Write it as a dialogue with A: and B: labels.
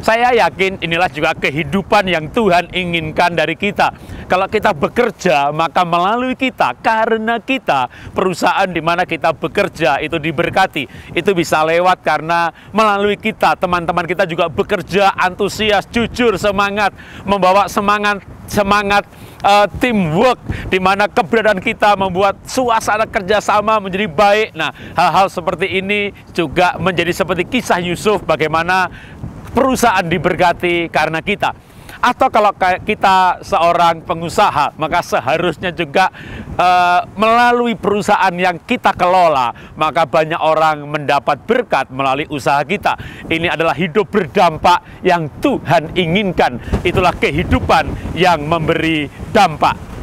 A: Saya yakin inilah juga kehidupan yang Tuhan inginkan dari kita. Kalau kita bekerja, maka melalui kita, karena kita, perusahaan di mana kita bekerja itu diberkati. Itu bisa lewat karena melalui kita, teman-teman kita juga bekerja antusias, jujur, semangat, membawa semangat teamwork, di mana keberadaan kita membuat suasana kerjasama menjadi baik. Nah, hal-hal seperti ini juga menjadi seperti kisah Yusuf, bagaimana perusahaan diberkati karena kita. Atau kalau kita seorang pengusaha, maka seharusnya juga melalui perusahaan yang kita kelola, maka banyak orang mendapat berkat melalui usaha kita. Ini adalah hidup berdampak yang Tuhan inginkan. Itulah kehidupan yang memberi dampak.